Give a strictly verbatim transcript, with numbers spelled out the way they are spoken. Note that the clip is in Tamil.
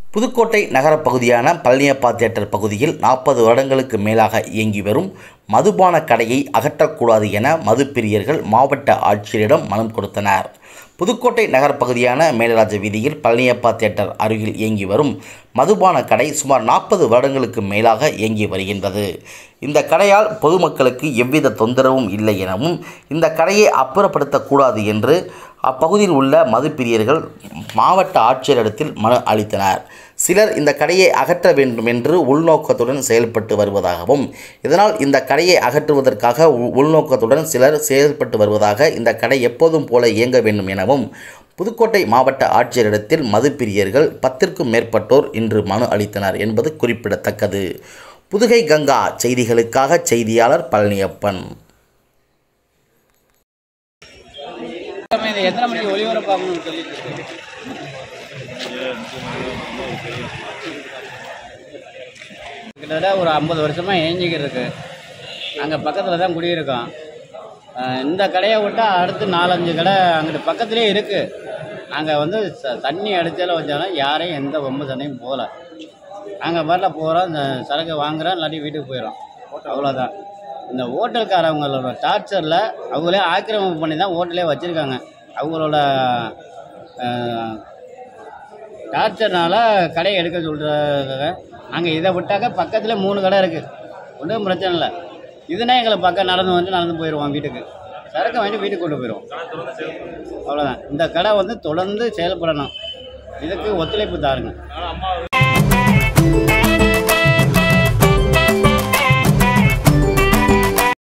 புதுக்கோட்டை நகரப் பகுதியான பழனியப்பா தியேட்டர் பகுதியில் நாற்பது வருடங்களுக்கு மேலாக இயங்கி வரும் மதுபான கடையை அகற்றக்கூடாது என மதுப்பிரியர்கள் மாவட்ட ஆட்சியரிடம் மனு கொடுத்தனர். புதுக்கோட்டை நகரப் பகுதியான மேலராஜ வீதியில் பழனியப்பா தியேட்டர் அருகில் இயங்கி வரும் மதுபான கடை சுமார் நாற்பது வருடங்களுக்கு மேலாக இயங்கி வருகின்றது. இந்த கடையால் பொதுமக்களுக்கு எவ்வித தொந்தரவும் இல்லை எனவும் இந்த கடையை அப்புறப்படுத்தக்கூடாது என்று அப்பகுதியில் உள்ள மதுப்பிரியர்கள் மாவட்ட ஆட்சியரிடத்தில் மனு அளித்தனர். சிலர் இந்த கடையை அகற்ற வேண்டும் என்று உள்நோக்கத்துடன் செயல்பட்டு வருவதாகவும், இதனால் இந்த கடையை அகற்றுவதற்காக உள்நோக்கத்துடன் சிலர் செயல்பட்டு வருவதாக, இந்த கடை எப்போதும் போல இயங்க வேண்டும் எனவும் புதுக்கோட்டை மாவட்ட ஆட்சியரிடத்தில் மதுப்பிரியர்கள் பத்திற்கும் மேற்பட்டோர் இன்று மனு அளித்தனர் என்பது குறிப்பிடத்தக்கது. புதுகை கங்கா செய்திகளுக்காக செய்தியாளர் பழனியப்பன். எத்தனை மணிக்கு ஒளிபரப்பாகணும்னு சொல்லிட்டு கிட்டத்தட்ட ஒரு ஐம்பது வருஷமாக ஏஞ்சிக்கிட்டு இருக்கு. நாங்கள் பக்கத்தில் தான் குடியிருக்கோம். இந்த கடையை விட்டால் அடுத்து நாலஞ்சு கடை அங்கிட்டு பக்கத்துலேயே இருக்குது. நாங்கள் வந்து ச தண்ணி அடித்தால வச்சாலும் யாரையும் எந்த ரொம்ப சண்டையும் போகல. நாங்கள் பாட்டில் போகிறோம், இந்த சரக்கு வாங்குகிறோம், இல்லாட்டி வீட்டுக்கு போயிடும், அவ்வளோதான். இந்த ஹோட்டல்காரவங்களோட டார்ச்சரில் அவங்களே ஆக்கிரமிப்பு பண்ணி தான் ஹோட்டலே வச்சுருக்காங்க. அவங்களோட டார்ச்சர்னால கடையை எடுக்க சொல்கிறாங்க. நாங்கள் இதை விட்டாக்க பக்கத்தில் மூணு கடை இருக்குது, ஒன்றும் பிரச்சனை இல்லை. இதுனா எங்களை பக்கம் நடந்து வந்து நடந்து போயிடுவோம் வீட்டுக்கு, சரக்கு வாங்கிட்டு வீட்டுக்கு கொண்டு போயிடுவோம், அவ்வளோதான். இந்த கடை வந்து தொடர்ந்து செயல்படணும், இதுக்கு ஒத்துழைப்பு தாருங்க.